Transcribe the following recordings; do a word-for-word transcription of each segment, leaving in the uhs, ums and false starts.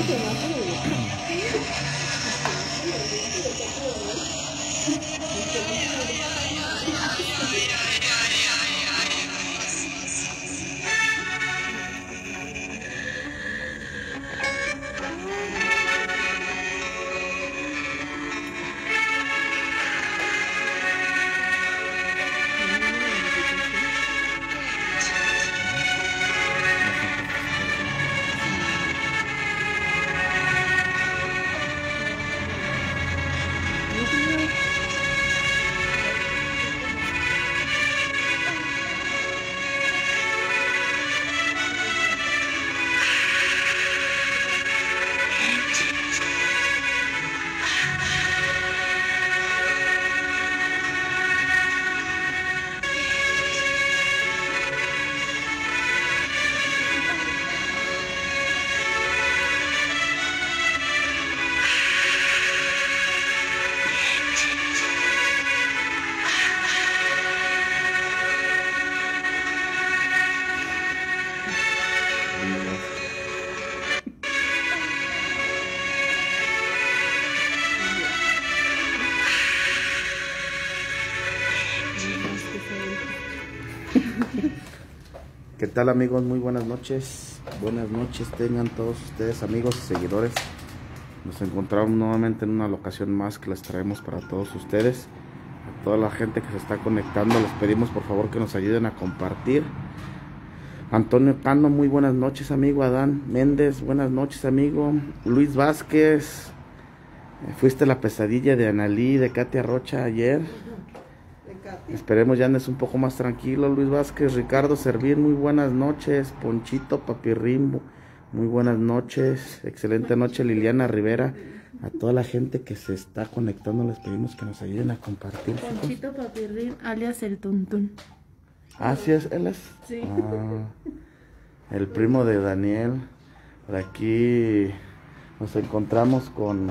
¿Qué tal, amigos? Muy buenas noches. Buenas noches tengan todos ustedes, amigos y seguidores. Nos encontramos nuevamente en una locación más que les traemos para todos ustedes. A toda la gente que se está conectando, les pedimos por favor que nos ayuden a compartir. Antonio Cano, muy buenas noches, amigo. Adán Méndez, buenas noches, amigo. Luis Vázquez, fuiste la pesadilla de Analí, de Katia Rocha ayer. Esperemos ya andes un poco más tranquilo, Luis Vázquez. Ricardo Servín, muy buenas noches. Ponchito Papirrimbo, muy buenas noches. Excelente noche, Liliana Rivera. A toda la gente que se está conectando les pedimos que nos ayuden a compartir. Ponchito Papirrín, alias el Tuntún. Ah, sí es, él es. Sí. Ah, el primo de Daniel. Por aquí nos encontramos con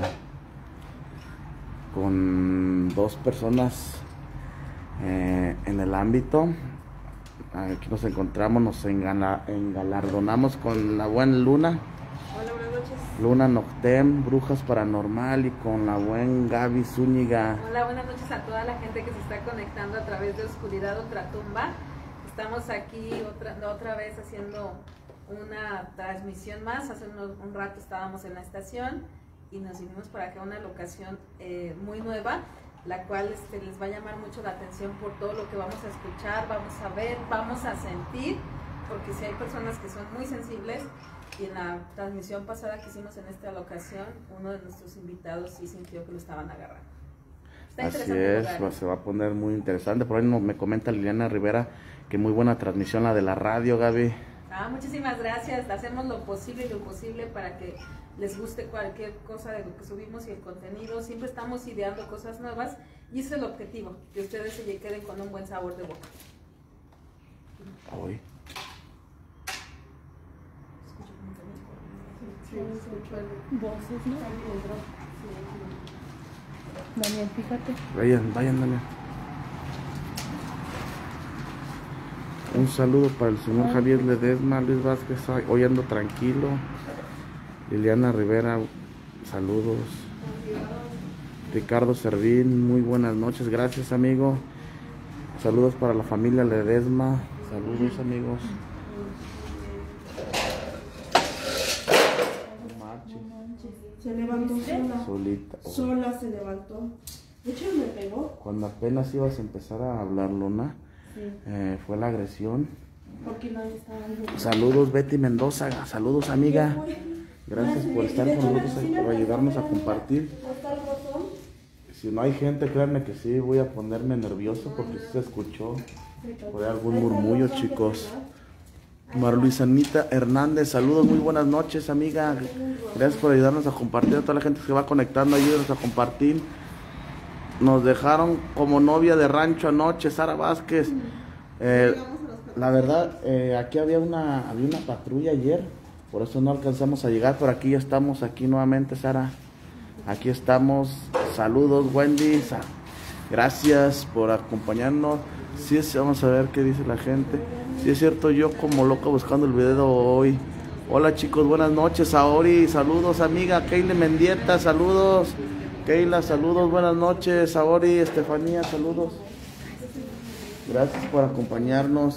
con dos personas Eh, en el ámbito. Aquí nos encontramos, nos engala, engalardonamos con la buena Luna. Hola, buenas noches. Luna Noctem, Brujas Paranormal, y con la buena Gaby Zúñiga. Hola, buenas noches a toda la gente que se está conectando a través de Oscuridad Ultratumba. Estamos aquí otra, otra vez haciendo una transmisión más. Hace unos, un rato estábamos en la estación y nos vinimos para acá a una locación eh, muy nueva, la cual este, les va a llamar mucho la atención por todo lo que vamos a escuchar, vamos a ver, vamos a sentir, porque si hay personas que son muy sensibles, y en la transmisión pasada que hicimos en esta locación, uno de nuestros invitados sí sintió que lo estaban agarrando. Está Así interesante es, lugar. se va a poner muy interesante. Por ahí no, me comenta Liliana Rivera que muy buena transmisión la de la radio, Gaby. Ah, muchísimas gracias, hacemos lo posible y lo imposible para que les guste cualquier cosa de lo que subimos y el contenido. Siempre estamos ideando cosas nuevas y ese es el objetivo, que ustedes se queden con un buen sabor de boca. Hoy. Voces, ¿no? Daniel, fíjate. Vayan, vayan, Daniel. Un saludo para el señor Javier Ledesma, Luis Vázquez, hoy ando tranquilo. Liliana Rivera, saludos. Ricardo Servín, muy buenas noches, gracias, amigo. Saludos para la familia Ledesma, saludos, amigos. Se levantó sola. Solita. Sola se levantó. De hecho me pegó. Cuando apenas ibas a empezar a hablar, Luna, Sí. eh, fue la agresión. Porque nadie estaba viendo. Saludos, Betty Mendoza, saludos, amiga. Gracias por estar con nosotros, por ayudarnos a compartir. Si no hay gente, créanme que sí, voy a ponerme nervioso porque sí se escuchó por ahí algún murmullo, chicos. Mar Luisanita Hernández, saludos, muy buenas noches, amiga. Gracias por ayudarnos a compartir. A toda la gente que va conectando, ayúdanos a compartir. Nos dejaron como novia de rancho anoche, Sara Vázquez. Eh, la verdad, eh, aquí había una, había una patrulla ayer, por eso no alcanzamos a llegar, pero aquí ya estamos, aquí nuevamente, Sara. Aquí estamos. Saludos, Wendy. Gracias por acompañarnos. Sí, vamos a ver qué dice la gente. Sí, es cierto, yo como loco buscando el video hoy. Hola chicos, buenas noches. Saori, saludos amiga. Keila Mendieta, saludos. Keila, saludos, buenas noches. Saori, Estefanía, saludos. Gracias por acompañarnos.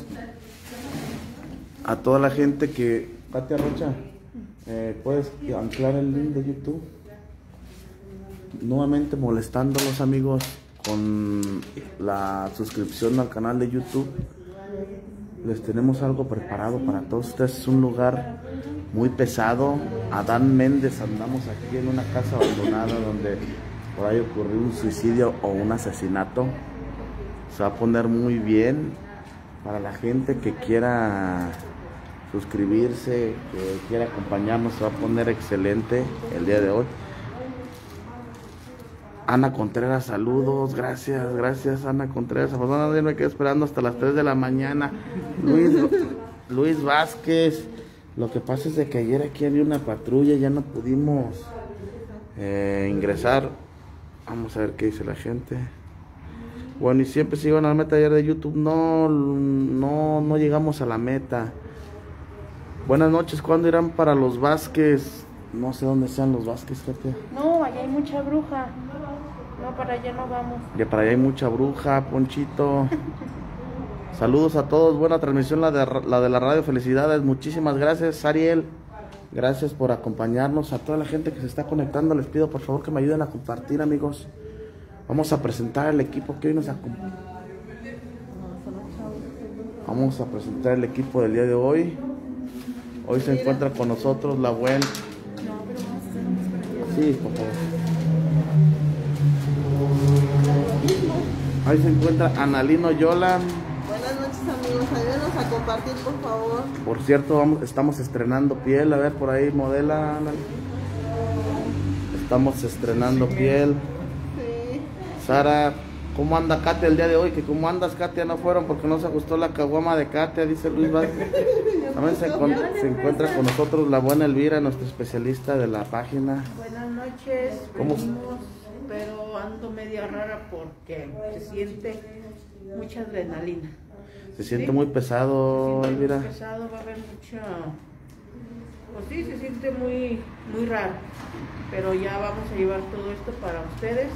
A toda la gente que... Katia Rocha, eh, ¿puedes anclar el link de YouTube? Nuevamente molestándolos amigos con la suscripción al canal de YouTube. Les tenemos algo preparado para todos ustedes. Es un lugar muy pesado. Adán Méndez, andamos aquí en una casa abandonada donde por ahí ocurrió un suicidio o un asesinato. Se va a poner muy bien para la gente que quiera suscribirse, que quiera acompañarnos. Se va a poner excelente el día de hoy. Ana Contreras, saludos, gracias, gracias Ana Contreras. Pues no, yo me quedé esperando hasta las tres de la mañana. Luis, Luis Vázquez, lo que pasa es de que ayer aquí había una patrulla, ya no pudimos eh, ingresar. Vamos a ver qué dice la gente. Bueno, y siempre se iban a la meta ayer de YouTube, no, no, no llegamos a la meta. Buenas noches, ¿cuándo irán para los Vázquez? No sé dónde sean los Vázquez, Katia. No, allá hay mucha bruja. No, para allá no vamos. Ya para allá hay mucha bruja, Ponchito. Saludos a todos, buena transmisión la de, la de la radio, felicidades, muchísimas gracias, Ariel. Gracias por acompañarnos. A toda la gente que se está conectando, les pido por favor que me ayuden a compartir, amigos. Vamos a presentar el equipo que hoy nos acompaña. Vamos a presentar el equipo del día de hoy. Hoy se encuentra con nosotros la buena... Sí, por favor. Ahí se encuentra Analino Yola. Buenas noches amigos, ayúdenos a compartir por favor. Por cierto, vamos, estamos estrenando piel, a ver por ahí modela, Ana. Estamos estrenando piel. Sí. Sara, ¿cómo anda Katia el día de hoy? Que cómo andas Katia, no fueron porque no se ajustó la caguama de Katia, dice Luis Vázquez. También se, con, se encuentra con nosotros la buena Elvira, nuestra especialista de la página. Buenas noches, ¿Cómo? venimos, pero ando media rara porque se siente mucha adrenalina. Se siente muy pesado, Se siente Elvira. muy pesado, va a haber mucha... Pues sí, se siente muy, muy raro, pero ya vamos a llevar todo esto para ustedes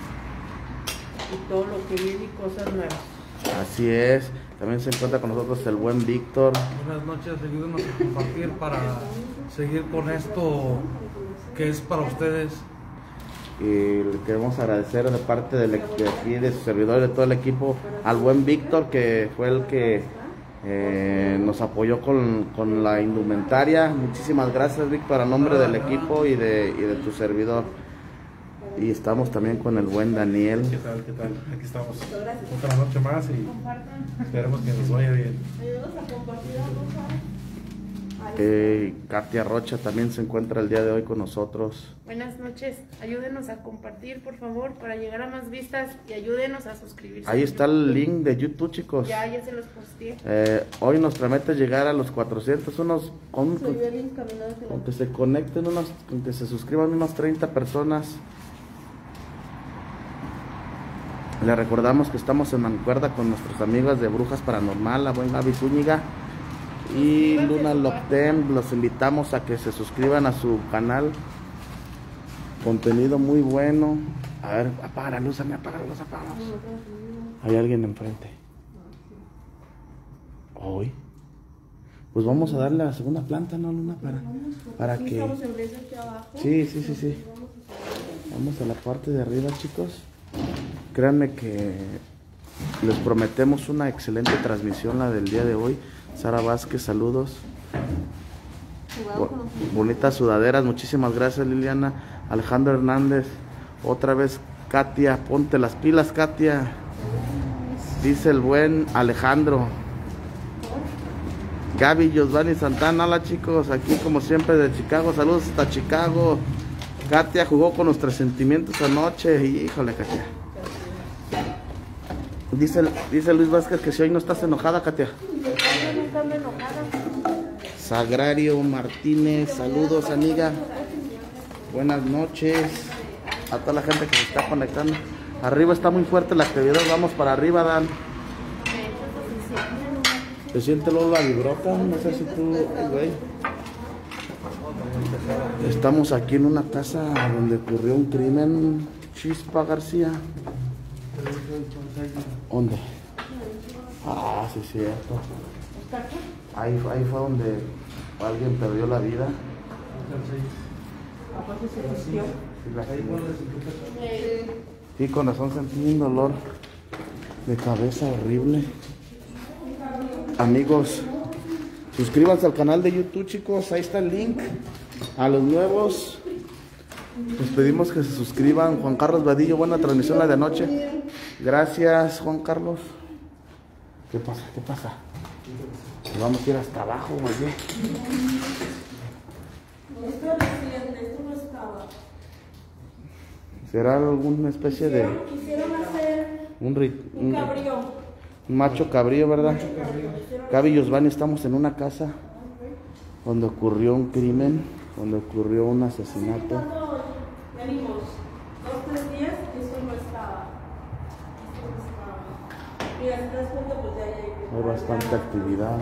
y todo lo que viene y cosas nuevas. Así es. También se encuentra con nosotros el buen Víctor. Buenas noches, ayúdenos a compartir para seguir con esto que es para ustedes. Y le queremos agradecer de parte de, de aquí, de su servidor y de todo el equipo, al buen Víctor, que fue el que eh, nos apoyó con, con la indumentaria. Muchísimas gracias, Víctor, a nombre del equipo y de, y de tu servidor. Y estamos también con el buen Daniel. ¿Qué tal? ¿Qué tal? Aquí estamos otra noche más y esperemos que nos vaya bien. Ayúdenos a compartir amigos. Eh, Katia Rocha también se encuentra el día de hoy con nosotros. Buenas noches, ayúdenos a compartir por favor para llegar a más vistas y ayúdenos a suscribirse. Ahí está el link de YouTube, chicos. Ya, ya se los posteé. Eh, hoy nos promete llegar a los cuatrocientos, unos con, con, Subió el link caminando hacia la- con que se conecten unos, con que se suscriban unas treinta personas. Le recordamos que estamos en mancuerda con nuestras amigas de Brujas Paranormal, la buena Gaby Zúñiga y Luna Loctem. Los invitamos a que se suscriban a su canal. Contenido muy bueno. A ver, apaga la luz, me apaga la luz, apagamos. Hay alguien enfrente. Hoy. Pues vamos a darle a la segunda planta, ¿no, Luna? Para, para Aquí que... estamos en vez de aquí abajo. Sí, sí, sí, sí. Vamos a la parte de arriba, chicos. Créanme que les prometemos una excelente transmisión la del día de hoy. Sara Vázquez, saludos. Bo- bonitas sudaderas, muchísimas gracias Liliana. Alejandro Hernández, otra vez Katia, ponte las pilas Katia. Dice el buen Alejandro. Gaby Giovanni Santana, hola chicos, aquí como siempre de Chicago, saludos hasta Chicago. Katia jugó con nuestros sentimientos anoche, y híjole Katia. Dice, dice Luis Vázquez que si hoy no estás enojada, Katia. Yo nunca me enojada. Sagrario Martínez, saludos amiga. Buenas noches a toda la gente que se está conectando. Arriba está muy fuerte la actividad, vamos para arriba, Dan. ¿Se siente luego la vibrota? No sé si tú, ay, güey. Estamos aquí en una casa donde ocurrió un crimen, Chispa García. ¿Dónde? Ah, sí, cierto. Ahí, ahí fue donde alguien perdió la vida. Sí, con razón sentí un dolor de cabeza horrible. Amigos, suscríbanse al canal de YouTube, chicos. Ahí está el link. A los nuevos les pedimos que se suscriban. Juan Carlos Vadillo, buena transmisión la de anoche. Gracias, Juan Carlos. ¿Qué pasa? ¿Qué pasa? Vamos a ir hasta abajo, oye. Esto reciente, esto no estaba. ¿Será alguna especie de Quisieron hacer un, rit- un un, cabrío. un macho cabrío, verdad? Gaby y Osvani, estamos en una casa donde ocurrió un crimen, donde ocurrió un asesinato. Cuando venimos dos, tres días, eso no estaba. Esto no estaba. Mira, si te das cuenta, pues ya llegué. Hay bastante actividad.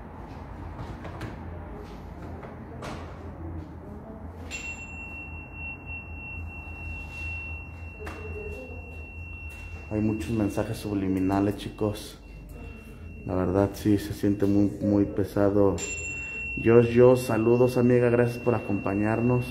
Hay muchos mensajes subliminales, chicos. La verdad sí se siente muy, muy pesado. Yo, yo, saludos, amiga, gracias por acompañarnos.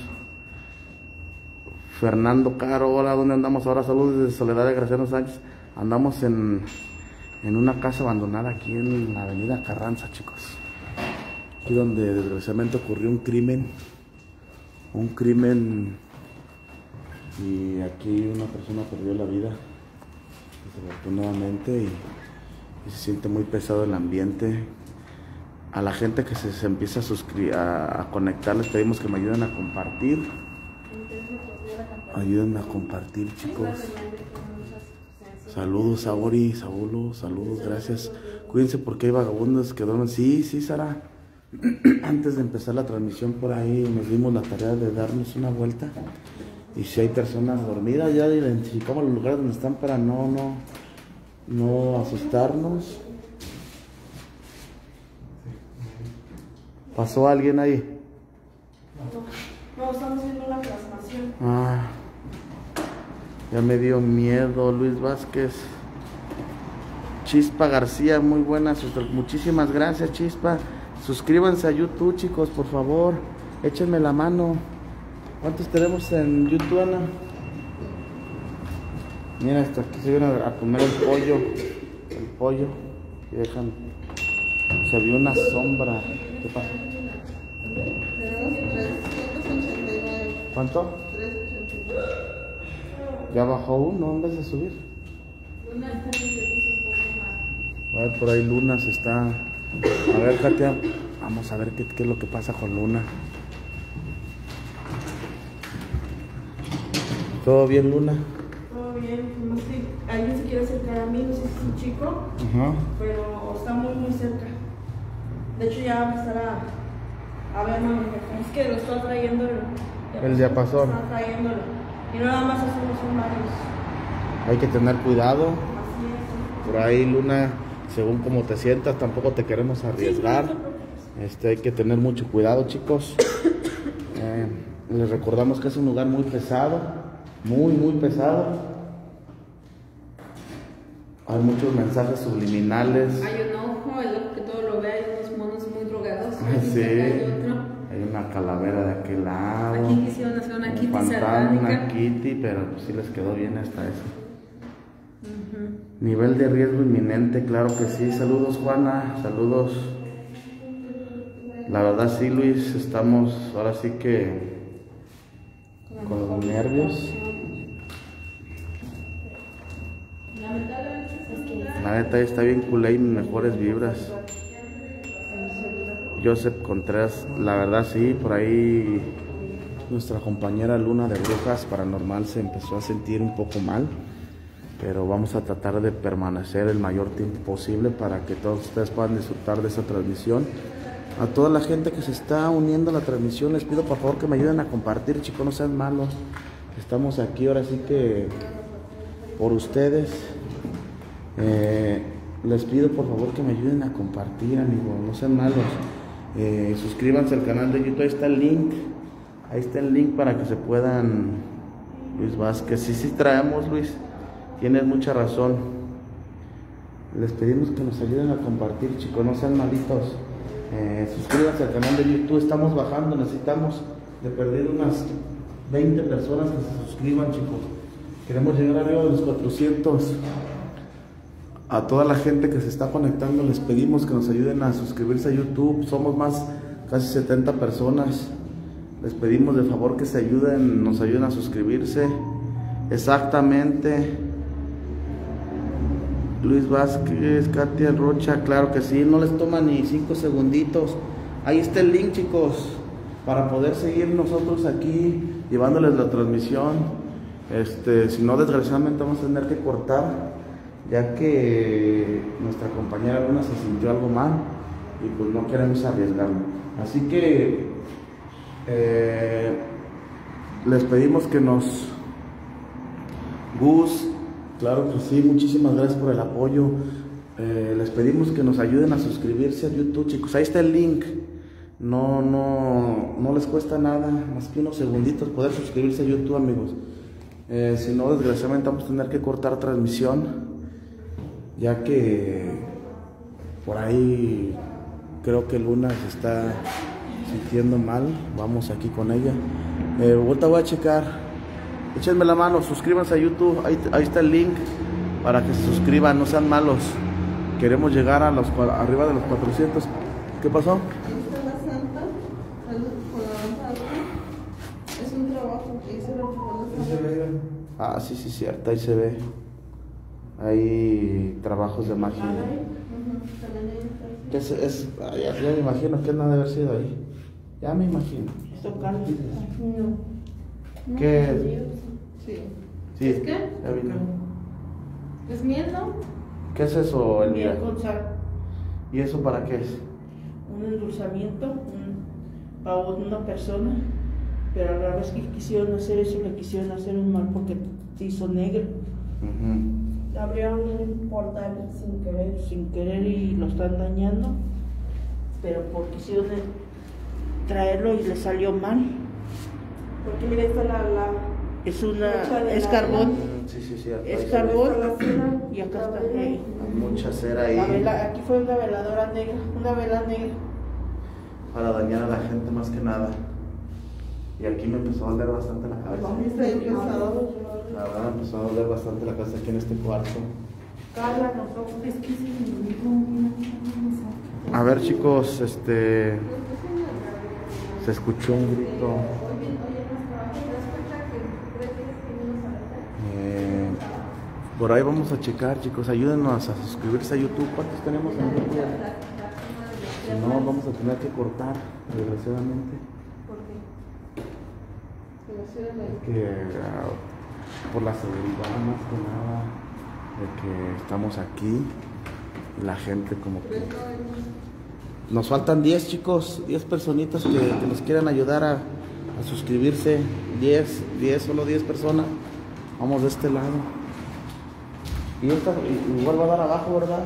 Fernando Caro, hola, ¿dónde andamos ahora? Saludos desde Soledad de Graciano Sánchez. Andamos en, en una casa abandonada aquí en la avenida Carranza, chicos. Aquí donde desgraciadamente ocurrió un crimen. Un crimen. Y aquí una persona perdió la vida, desafortunadamente, y, y se siente muy pesado el ambiente. A la gente que se, se empieza a, suscri- a, a conectar, les pedimos que me ayuden a compartir. Ayuden a compartir, chicos. Saludos, Saori, Saulo, saludos, gracias. Cuídense porque hay vagabundos que duermen. Sí, sí, Sara. Antes de empezar la transmisión por ahí nos dimos la tarea de darnos una vuelta. Y si hay personas dormidas, ya identificamos los lugares donde están para no, no, no asustarnos. ¿Pasó alguien ahí? No, estamos viendo la plasmación. Ah, ya me dio miedo, Luis Vázquez. Chispa García, muy buenas, muchísimas gracias, Chispa. Suscríbanse a YouTube, chicos, por favor. Échenme la mano. ¿Cuántos tenemos en YouTube, Ana? Mira, hasta aquí se viene a comer el pollo. El pollo. Y dejan. Se vio una sombra. ¿Qué pasa? ¿Cuánto? Ya bajó uno en vez de subir. A ver, por ahí Luna se está. A ver, Katia. Vamos a ver qué, qué es lo que pasa con Luna. ¿Todo bien, Luna? Todo bien, no sé, alguien se quiere acercar a mí, no sé si es un chico, Ajá. pero está muy muy cerca. De hecho ya va a empezar a, a ver, mami, es que lo está trayendo el, El diapasón. Está trayéndolo. Y no nada más eso, son varios. Hay que tener cuidado. Así es. Por ahí, Luna, según como te sientas, tampoco te queremos arriesgar. Este, hay que tener mucho cuidado, chicos. Eh, les recordamos que es un lugar muy pesado. Muy, muy pesado. Hay muchos mensajes subliminales. Hay un ojo, el ojo que todo lo ve, hay unos monos muy drogados. Sí. Hay otro. Hay una calavera de aquel lado. Aquí quisieron hacer una un Kitty fantasma, una satánica. Kitty, pero pues sí les quedó bien hasta eso. Uh-huh. Nivel de riesgo inminente, claro que sí. Saludos, Juana. Saludos. La verdad sí, Luis, estamos ahora sí que con los nervios. La neta está bien culé y mejores vibras. Joseph Contreras, la verdad sí, por ahí nuestra compañera Luna de Brujas Paranormal se empezó a sentir un poco mal, pero vamos a tratar de permanecer el mayor tiempo posible para que todos ustedes puedan disfrutar de esa transmisión. A toda la gente que se está uniendo a la transmisión les pido por favor que me ayuden a compartir, chicos, no sean malos. Estamos aquí ahora sí que por ustedes. Eh, les pido por favor que me ayuden a compartir, amigos, no sean malos. Eh, suscríbanse al canal de YouTube, ahí está el link. Ahí está el link para que se puedan. Luis Vázquez, sí, sí traemos, Luis. Tienes mucha razón. Les pedimos que nos ayuden a compartir, chicos, no sean malitos. Eh, suscríbanse al canal de YouTube, estamos bajando, necesitamos de perder unas veinte personas que se suscriban, chicos. Queremos llegar arriba de los cuatrocientos. A toda la gente que se está conectando les pedimos que nos ayuden a suscribirse a YouTube. Somos más, casi setenta personas. Les pedimos de favor que se ayuden, nos ayuden a suscribirse. Exactamente. Luis Vázquez, Katia Rocha, claro que sí, no les toma ni cinco segunditos. Ahí está el link, chicos, para poder seguir nosotros aquí llevándoles la transmisión. Este, si no, desgraciadamente vamos a tener que cortar, ya que nuestra compañera Luna se sintió algo mal y pues no queremos arriesgarlo. Así que eh, les pedimos que nos... Gus, claro que sí, muchísimas gracias por el apoyo. Eh, les pedimos que nos ayuden a suscribirse a YouTube, chicos. Ahí está el link. No, no, no les cuesta nada, más que unos segunditos poder suscribirse a YouTube, amigos. Eh, si no, desgraciadamente vamos a tener que cortar transmisión, ya que por ahí creo que Luna se está sintiendo mal. Vamos aquí con ella. Eh, ahorita voy a checar. Échenme la mano, suscríbanse a YouTube, ahí, ahí está el link para que se suscriban, no sean malos. Queremos llegar a los arriba de los cuatrocientos. ¿Qué pasó? Ahí está la santa, con la avanzada. Es un trabajo que hizo la santa. Ah, sí, sí, cierto, ahí se ve. Hay trabajos de magia. ¿Qué es? es ah, ya, ya me imagino que no debe haber sido ahí. Ya me imagino. ¿Esto Carlos? No. ¿Qué es? Sí. Sí, ¿Es qué? ya vino. ¿Es miel, no? ¿Qué es eso, Elvira? Miel con sal. ¿Y eso para qué es? Un endulzamiento un, para una persona, pero a la vez que quisieron hacer eso, le quisieron hacer un mal porque se hizo negro. Uh-huh. Abrieron un portal sin querer, sin querer y lo están dañando, pero porque quisieron traerlo y le salió mal. Porque mira, está la, la Es una, Mucha de es la- carbón, Sí, sí, sí. es ahí se carbón está la cera, y acá la está. vela. eh, ve. Mucha cera ahí la vela, aquí fue una veladora negra, una vela negra. para dañar a la gente más que nada. Y aquí me empezó a doler bastante la cabeza. Está empezado. La verdad me empezó a doler bastante la cabeza aquí en este cuarto. Carla, nosotros. Es que se me olvidó. A ver, chicos, este... se escuchó un grito. Eh, por ahí vamos a checar, chicos. Ayúdenos a suscribirse a YouTube. ¿Cuántos tenemos en YouTube? Si no, vamos a tener que cortar, desgraciadamente. Que, ah, por la seguridad más que nada de que estamos aquí y la gente como que... Nos faltan diez, chicos, diez personitas que, que nos quieran ayudar a, a suscribirse. diez, diez, solo diez personas. Vamos de este lado. Y esta igual va a dar abajo, ¿verdad?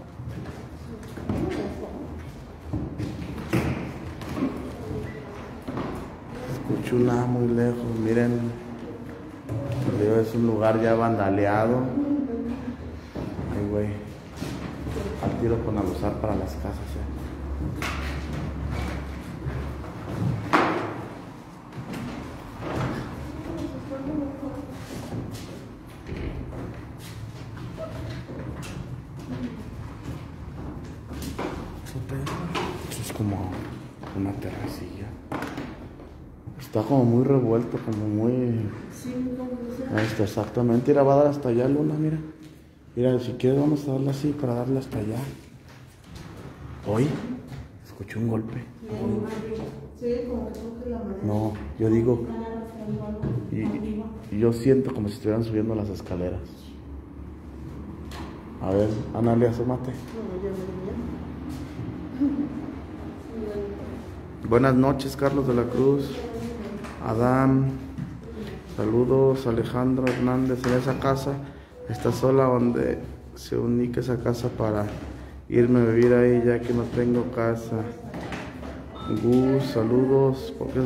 Escucho una muy lejos, miren. Es un lugar ya vandaleado. Ay, güey. Al tiro con alusar para las casas, eh. Eso es como una terracilla. Está como muy revuelto, como muy... Ahí está, exactamente. Mira, va a dar hasta allá, Luna, mira. Mira, si quieres vamos a darle así para darle hasta allá. Hoy escuché un golpe. Sí, como que toque la madera. No, yo digo... Y, y yo siento como si estuvieran subiendo las escaleras. A ver, Analia, asómate. Buenas noches, Carlos de la Cruz. Adán. Saludos, Alejandro Hernández. En esa casa está sola, donde se unica esa casa para irme a vivir ahí, ya que no tengo casa. Gus, saludos. Porque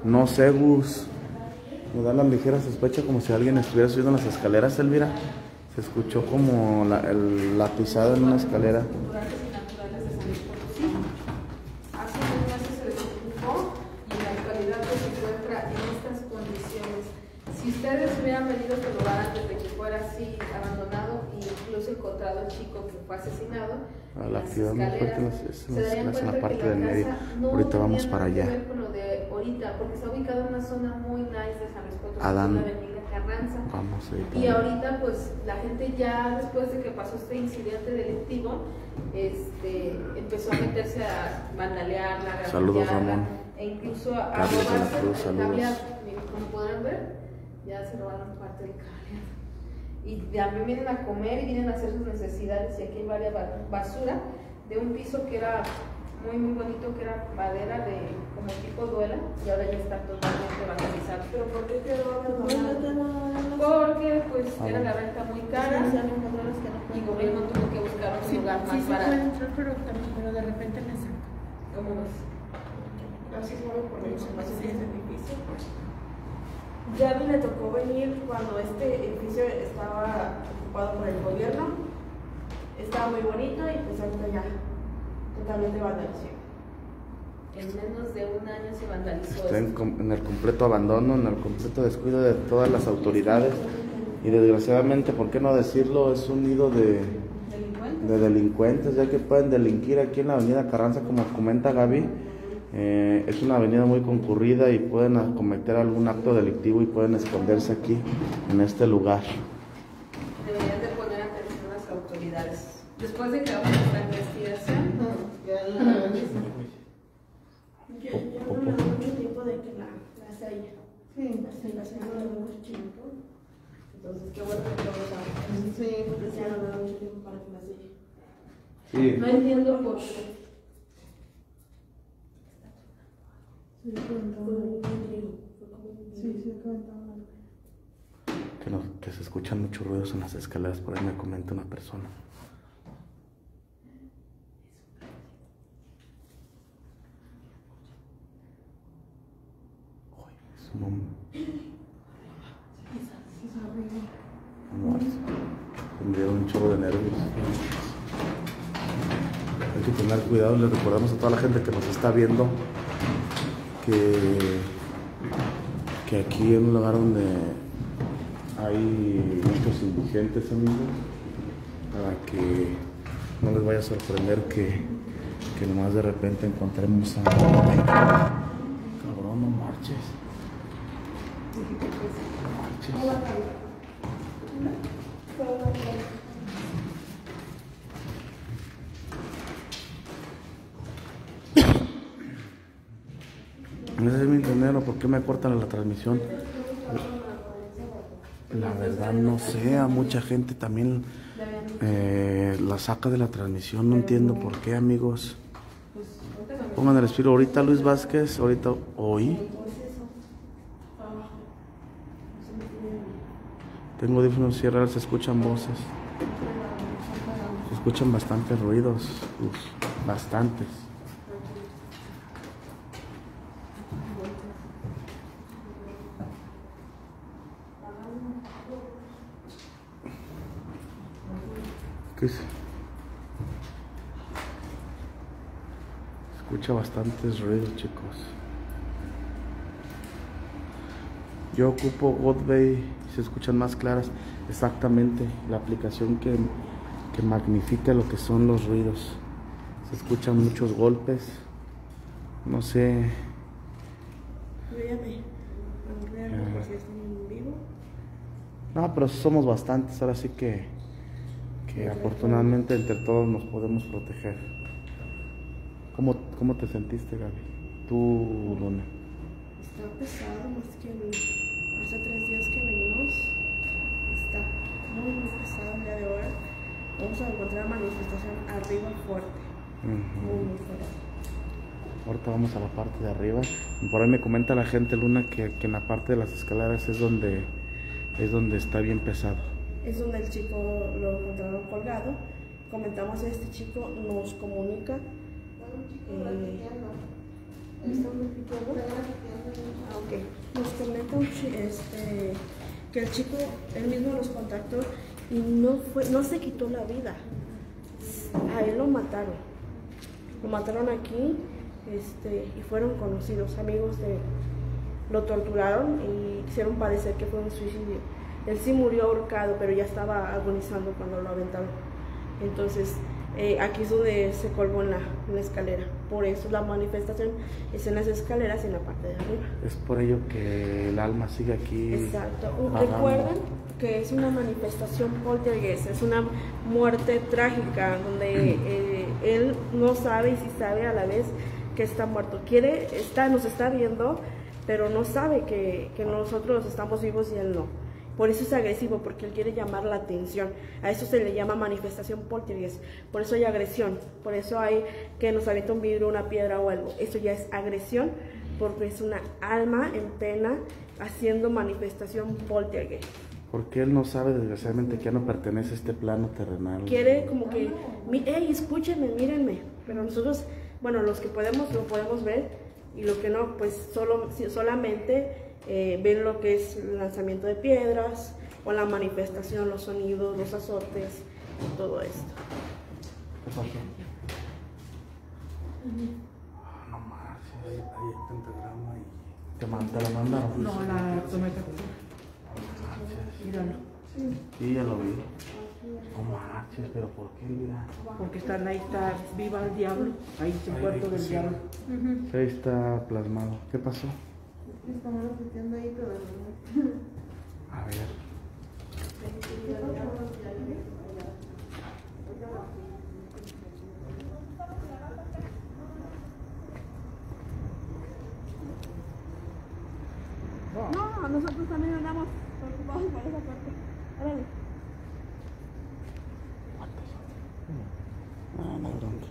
No sé, Gus. Me da la ligera sospecha como si alguien estuviera subiendo las escaleras, Elvira. Se escuchó como la, el, la pisada en una escalera. Culturales y naturales de San Luis Potosí. Hace unos meses se desocupó y en la actualidad pues, se encuentra en estas condiciones. Si ustedes hubieran venido a este lugar antes de que fuera así abandonado e incluso encontrado el chico que fue asesinado, Ah, la actividad más fuerte es en la, es en la parte del medio. No Ahorita vamos para allá. Que ver con lo de ahorita, porque está ubicado en una zona muy nice de San Luis Potosí, Adán. en la avenida Carranza. Vamos a ir para Y allá. ahorita pues la gente ya después de que pasó este incidente delictivo, este, empezó a meterse a vandalearla, a Saludos, graffitearla, Ramón. e incluso a Carlos de la robarse Cruz, el saludos. cableado. Miren, como podrán ver, ya se robaron parte del cableado. Y también vienen a comer y vienen a hacer sus necesidades, y aquí hay varias ba- basura de un piso que era muy muy bonito, que era madera de como tipo duela, y ahora ya está totalmente vandalizado. ¿Pero por qué quedó abandonado? Porque pues Ah, era bueno. la renta muy cara y el gobierno tuvo que buscar un Sí, lugar sí más se barato. puede entrar, pero, también- pero de repente me saca. ¿Cómo ves? Así es muy por eso, más en ese edificio. Ya a mí me tocó venir cuando este edificio estaba ocupado por el gobierno. Estaba muy bonito y pues ahorita ya totalmente vandalización. En menos de un año se vandalizó Está en, esto. com- en el completo abandono, en el completo descuido de todas las autoridades. Y desgraciadamente, ¿por qué no decirlo? Es un nido de, ¿Delincuentes? de delincuentes, ya que pueden delinquir aquí en la avenida Carranza, como comenta Gaby. Eh, es una avenida muy concurrida y pueden a- cometer algún acto delictivo y pueden esconderse aquí, en este lugar. Deberían de poner atención a las autoridades. Después de que hagamos esta investigación, Ya Po- ya no po- me da mucho tiempo de que la, la sella. Sí, la sella se llama mucho tiempo. Entonces, qué bueno que lo sabemos. Sí, porque ya no me da mucho tiempo para que la selle. Sí. no entiendo por qué. Sí, sí, comentaba. Que, no- que se escuchan muchos ruidos en las escaleras, por ahí me comenta una persona. Uy, es un hombre. No, es- tendría un chorro de nervios. Hay que tener cuidado, le recordamos a toda la gente que nos está viendo que, que aquí en un lugar donde hay muchos indigentes, amigos, para que no les vaya a sorprender que, que nomás de repente encontremos a... Cabrón, no marches. No marches. Ese es mi dinero, ¿por qué me cortan la transmisión? La verdad no sé, a mucha gente también eh, la saca de la transmisión, no entiendo por qué, amigos. Pongan el respiro, ahorita Luis Vázquez, ahorita hoy. Tengo audífonos, cierra, se escuchan voces. Se escuchan bastantes ruidos, uf, bastantes. ¿Qué es? Escucha bastantes ruidos, chicos. Yo ocupo Godbay y se escuchan más claras. Exactamente, la aplicación que, que magnifica lo que son los ruidos. Se escuchan muchos golpes. No sé. Véame. Véame por si están en vivo. No, pero somos bastantes, ahora sí que, que afortunadamente entre todos nos podemos proteger. ¿Cómo, cómo te sentiste, Gaby? Tú, Luna. Está pesado, más que el- hace tres días que venimos. Está muy, muy pesado el día de hoy. Vamos a encontrar manifestación arriba fuerte. Ujú. Muy, muy fuerte. Ahorita vamos a la parte de arriba. Por ahí me comenta la gente, Luna, que, que en la parte de las escaleras es donde, es donde está bien pesado. Es donde el chico lo encontraron colgado. Comentamos a este chico, nos comunica. Eh, ¿Están repitiendo? Ah, ok. Nos comenta un chi- este, que el chico, él mismo los contactó y no, fue, no se quitó la vida. A él lo mataron. Lo mataron aquí este, y fueron conocidos, amigos de él. Lo torturaron y hicieron parecer que fue un suicidio. Él sí murió ahorcado, pero ya estaba agonizando cuando lo aventaron. Entonces, eh, aquí es donde se colgó en la, en la escalera. Por eso la manifestación es en las escaleras y en la parte de arriba. Es por ello que el alma sigue aquí. Exacto. vagando. Recuerden que es una manifestación poltergeist, es una muerte trágica donde eh, él no sabe y sí sabe a la vez que está muerto. Quiere, está, nos está viendo, pero no sabe que, que nosotros estamos vivos y él no. Por eso es agresivo, porque él quiere llamar la atención. A eso se le llama manifestación poltergeist. Por eso hay agresión. Por eso hay que nos avienta un vidrio, una piedra o algo. Eso ya es agresión, porque es una alma en pena haciendo manifestación poltergeist. Porque él no sabe, desgraciadamente, que ya no pertenece a este plano terrenal. Quiere como que, mi- hey, escúchenme, mírenme. Pero nosotros, bueno, los que podemos, lo podemos ver. Y lo que no, pues solo, si- solamente eh, ven lo que es el lanzamiento de piedras o la manifestación, los sonidos, los azotes, todo esto. ¿Qué pasó? Ah, no marches, ahí hay pentagrama y... ¿Te, man- te la mandaron? No, la tomé captura. Míralo. Sí, ya lo vi. No marches, pero ¿por qué, mira? Porque está ahí, está viva el diablo. Ahí está el cuerpo del diablo. Sí, ahí está plasmado. ¿Qué pasó? Estamos repitiendo ahí, pero no. A ver. No, nosotros también andamos preocupados por esa parte. Órale. Ah, no hay bronca.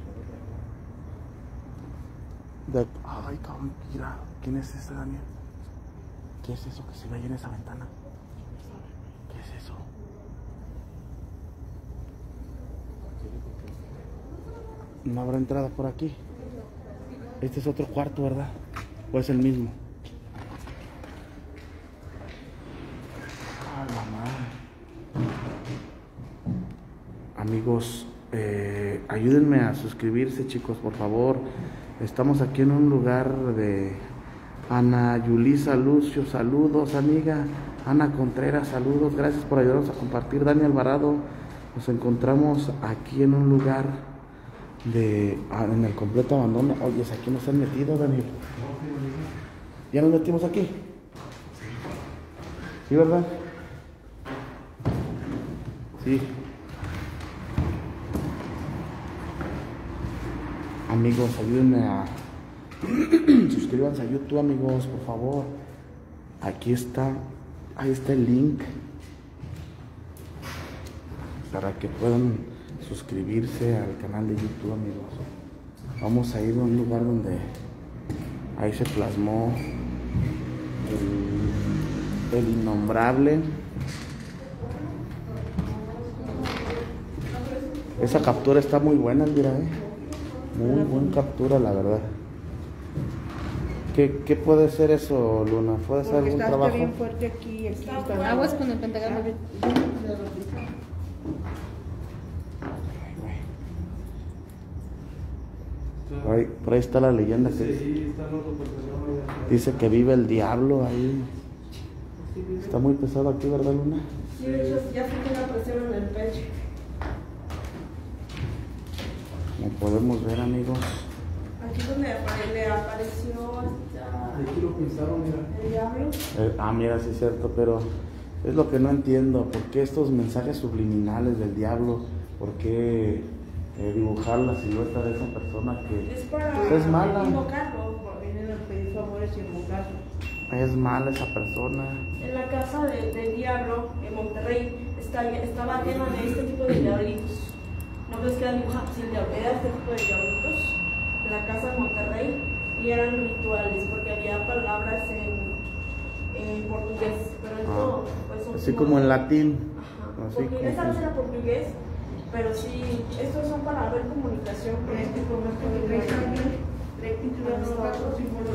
De... Ay, cabrón, mira. ¿Quién es este, Daniel? ¿Qué es eso que se ve ahí en esa ventana? ¿Qué es eso? No habrá entrada por aquí. Este es otro cuarto, ¿verdad? ¿O es el mismo? Ay, mamá. Amigos, eh, ayúdenme a suscribirse, chicos, por favor. Estamos aquí en un lugar de Ana Yulisa Lucio, saludos, amiga. Ana Contreras, saludos, gracias por ayudarnos a compartir. Dani Alvarado, nos encontramos aquí en un lugar de ah, en el completo abandono. Oye, aquí nos han metido, Daniel. ¿Ya nos metimos aquí? ¿Sí, verdad? Sí. Amigos, ayúdenme a... suscríbanse a YouTube, amigos, por favor. Aquí está, ahí está el link para que puedan suscribirse al canal de YouTube, amigos. Vamos a ir a un lugar donde ahí se plasmó el, el innombrable. Esa captura está muy buena, mira, eh. Muy buena captura, la verdad. ¿Qué, ¿Qué puede ser eso, Luna? ¿Puede ser Porque algún está trabajo? bien fuerte aquí, aquí está. Aguas con el pentagrama. Por ahí, por ahí está la leyenda que dice que vive el diablo ahí. Está muy pesado aquí, ¿verdad, Luna? Sí, de hecho, ya sentí la presión en el pecho. Como podemos ver, amigos. Aquí donde apare- le apareció hasta Aquí lo pensaron, mira. el diablo. Eh, ah, mira, sí es cierto, pero es lo que no entiendo. ¿Por qué estos mensajes subliminales del diablo? ¿Por qué eh, dibujar la silueta de esa persona que Es para pues, es mala? invocarlo. Vienen a pedir favores y invocarlo. Es mala esa persona. En la casa de- del diablo en Monterrey está, estaba llena de este tipo de diablitos. ¿No ves que eran dibujados sin diablo? Era este tipo de diablitos en la casa de Monterrey y eran rituales porque había palabras en, en portugués, pero esto pues son Así como en latín. Ajá. Así Porque como esa vez que- era portugués, pero sí, estos son para ver comunicación con Este, como este de tres años, tres títulos, no cuatro símbolos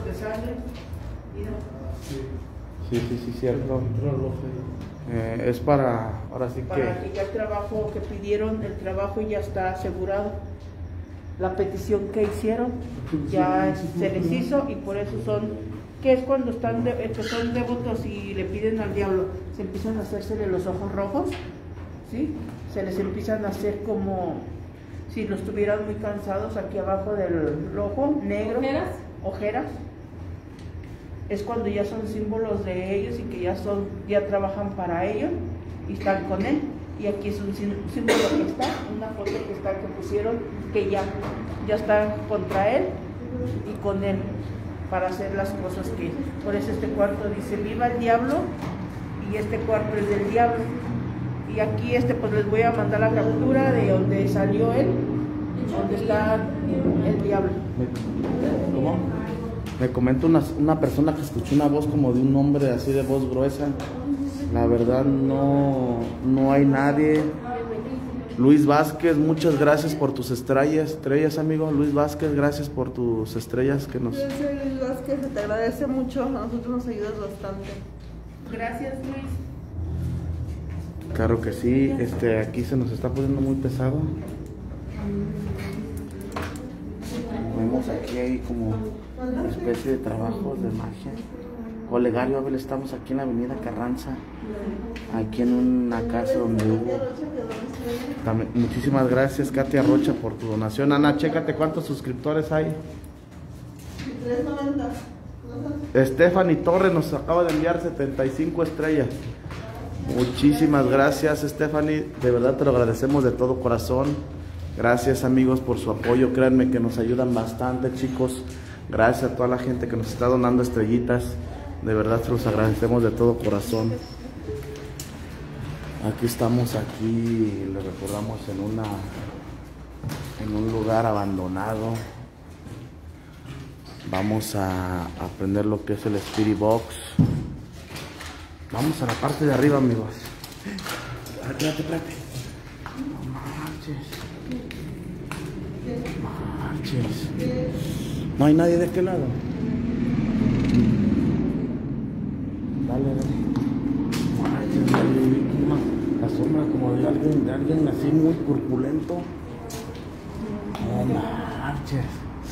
Sí, sí, sí, cierto. Eh, es para, ahora sí Para que... que ya el trabajo que pidieron, el trabajo ya está asegurado. La petición que hicieron ya se les hizo y por eso son, que es cuando están de, que son devotos y le piden al diablo, se empiezan a hacérsele los ojos rojos, ¿sí? Se les empiezan a hacer como si los tuvieran muy cansados aquí abajo del ojo, negro, ¿Ojeras? ojeras. Es cuando ya son símbolos de ellos y que ya son, ya trabajan para ellos y están con él. Y aquí es un símbolo que está, una foto que está que pusieron, que ya, ya están contra él y con él para hacer las cosas que, por eso este cuarto dice viva el diablo y este cuarto es del diablo. Y aquí este pues les voy a mandar la captura de donde salió él, donde está el diablo. ¿Cómo? Me comenta una, una persona que escuchó una voz como de un hombre así de voz gruesa. La verdad no, no hay nadie. Luis Vázquez, muchas gracias por tus estrellas, estrellas amigo. Luis Vázquez, gracias por tus estrellas que nos... Yo soy Luis Vázquez, te agradece mucho, a nosotros nos ayudas bastante. Gracias, Luis. Claro que sí, este, aquí se nos está poniendo muy pesado. Vemos aquí hay como una especie de trabajos de magia. Olegario Abel, estamos aquí en la avenida Carranza, aquí en una casa donde hubo... También, muchísimas gracias Katia Rocha por tu donación. Ana, chécate cuántos suscriptores hay. tres noventa. Stephanie Torres nos acaba de enviar setenta y cinco estrellas. Muchísimas gracias Stephanie, de verdad te lo agradecemos de todo corazón. Gracias amigos por su apoyo, créanme que nos ayudan bastante chicos. Gracias a toda la gente que nos está donando estrellitas, de verdad se los agradecemos de todo corazón. Aquí estamos, aquí les recordamos en una en un lugar abandonado. Vamos a aprender lo que es el Spirit Box. Vamos a la parte de arriba amigos. Espérate, espérate. No marches. No marches. No hay nadie de aquel lado. Dale, dale. Marches, dale. La sombra como de alguien, de alguien así muy corpulento. No marches.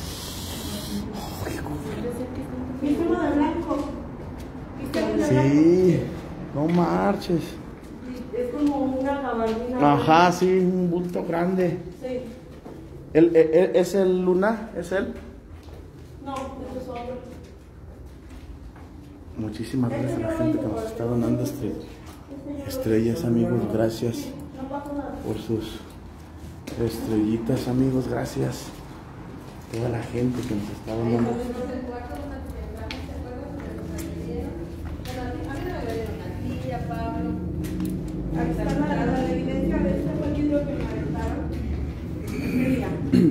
¿Viste uno de blanco? ¿Viste uno de blanco? Sí, no marches. Es como una gabardina. Ajá, sí, un bulto grande. Sí. ¿El, el, ¿Es el Luna? ¿Es él? No, eso es otro. Muchísimas gracias a la gente que nos está donando estrellas. Estrellas, amigos, gracias por sus estrellitas, amigos, gracias. Toda la gente que nos está donando. Aquí está la, la evidencia de este fue el vidrio que me aventaron. Mira.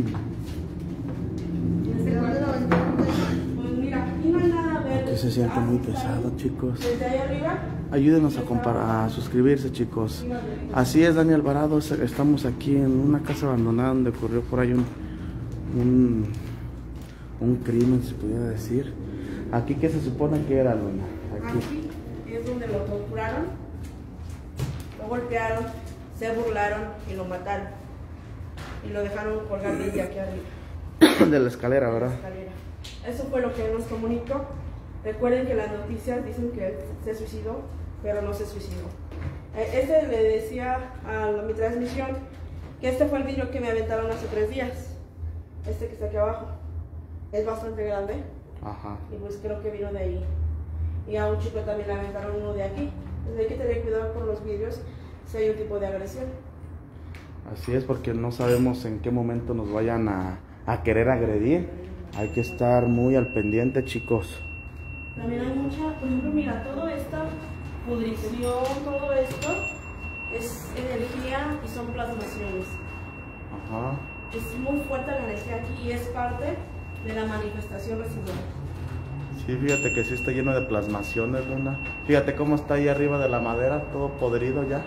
Pues mira, aquí no hay nada verde. Que se siente muy pesado, chicos. Desde ahí arriba. Ayúdenos a, compar- a suscribirse, chicos. Así es, Dani Alvarado. Estamos aquí en una casa abandonada donde ocurrió por ahí un, un, un crimen, se pudiera decir. Aquí, ¿qué se supone que era, Luna? Aquí. Aquí es donde lo torturaron, lo golpearon, se burlaron y lo mataron. Y lo dejaron colgar de aquí arriba. De la escalera, ¿verdad? La escalera. Eso fue lo que nos comunicó. Recuerden que las noticias dicen que se suicidó, pero no se suicidó. Eh, Este le decía a la- mi transmisión que este fue el vidrio que me aventaron hace tres días. Este que está aquí abajo. Es bastante grande Ajá. y pues creo que vino de ahí. Y a un chico también le aventaron uno de aquí. Entonces hay que tener cuidado con los vidrios si hay un tipo de agresión. Así es, porque no sabemos en qué momento nos vayan a, a querer agredir. Hay que estar muy al pendiente, chicos. También hay mucha, por ejemplo, mira, todo esta pudrición, todo esto es energía y son plasmaciones. Ajá. Es muy fuerte la energía aquí y es parte de la manifestación residual. Sí, fíjate que sí está lleno de plasmaciones, Luna. Fíjate cómo está ahí arriba de la madera, todo podrido ya.